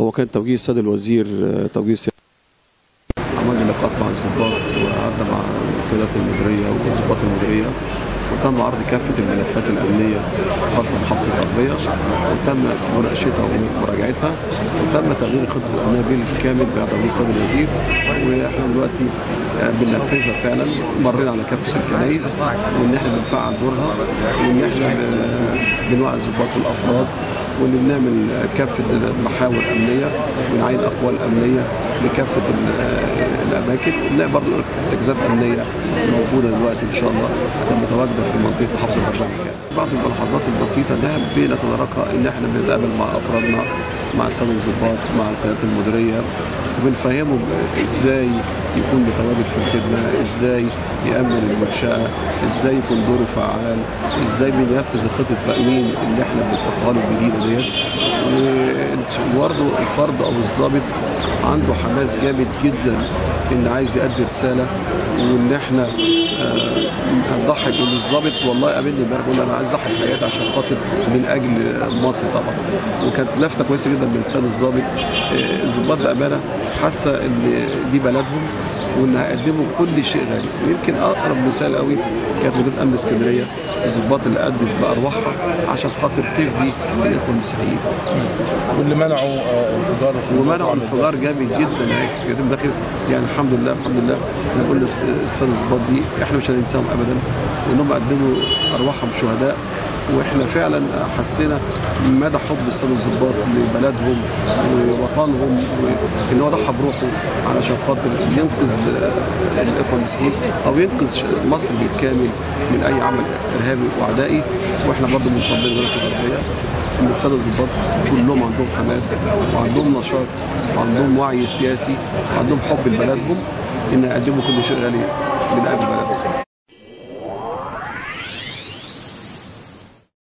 هو كان توجيه السيد الوزير توجيه سياسي. عملنا لقاءات مع الضباط وقعدنا مع القيادات المديريه والضباط المديريه، وتم عرض كافه الملفات الامنيه الخاصه بمحافظه الغربيه، وتم مناقشتها ومراجعتها، وتم تغيير الخطه الامنيه بالكامل بعد توجيه السيد الوزير، واحنا دلوقتي بننفذها فعلا. مرينا على كافه الكنائس، وان احنا بنفعل دورها، وان احنا بنوعي الضباط والافراد، واللي بنعمل كافه محاور امنيه ونعين اقوال امنيه لكافه الاماكن، وبنعمل برضه تجهيزات امنيه موجوده دلوقتي ان شاء الله متواجده في منطقه محافظه الغربيه. بعض الملاحظات البسيطه اللي احنا بنتداركها ان احنا بنتقابل مع افرادنا، مع الساده الضباط، مع القيادات المديريه، وبنفهمهم ازاي يكون متواجد في الخدمه، ازاي يامن المنشاه، ازاي يكون دوره فعال، ازاي بينفذ خطه التامين اللي احنا بنحطها له الجديده ديت. وبرضه الفرد او الضابط عنده حماس جامد جدا ان عايز يؤدي رساله، وان احنا هنضحي بالضابط. والله قابلني امبارح بيقول انا عايز اضحي بحياتي عشان خاطر من اجل مصر طبعا، وكانت لفته كويسه جدا من لسان الضابط. الضباط بامانه حاسه ان دي بلدهم، وان هيقدموا كل شيء غالي. ويمكن اقرب مثال قوي كانت مديريه امن اسكندريه، الضباط اللي ادت بارواحها عشان خاطر تفدي الاخوه المسيحيين، واللي منعوا انفجار، ومنعوا انفجار جامد جدا هيك داخل. يعني الحمد لله الحمد لله نقول للساده الضباط دي احنا مش هننساهم ابدا، لانهم قدموا ارواحهم شهداء، واحنا فعلا حسينا مدى حب الساده الضباط لبلدهم ووطنهم، وان هو ضحى بروحه علشان خاطر ينقذ الاخوه المسيحيين او ينقذ مصر بالكامل من اي عمل ارهابي وعدائي. واحنا برضه مطمنين في الغربيه ان الساده الضباط كلهم عندهم حماس وعندهم نشاط وعندهم وعي سياسي وعندهم حب لبلدهم، ان يقدموا كل شيء غالي من اجل بلدهم.